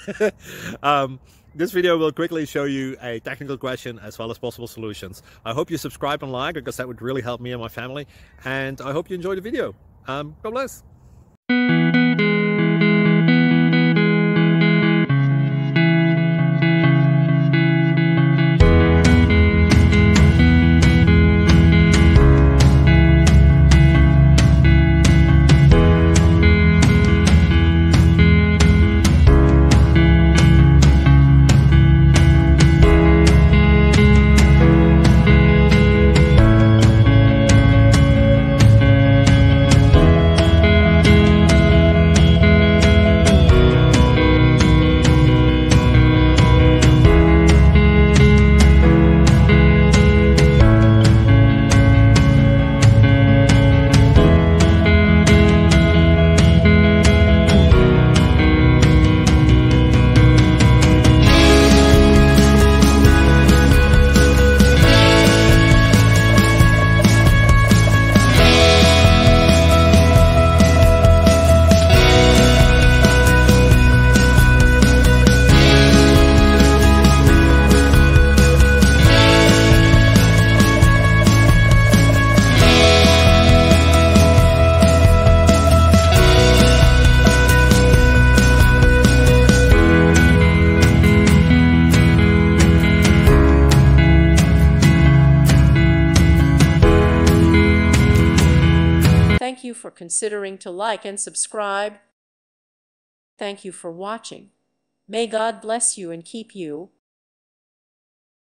This video will quickly show you a technical question as well as possible solutions. I hope you subscribe and like, because that would really help me and my family. And I hope you enjoy the video. God bless. Thank you for considering to like and subscribe. Thank you for watching. May God bless you and keep you.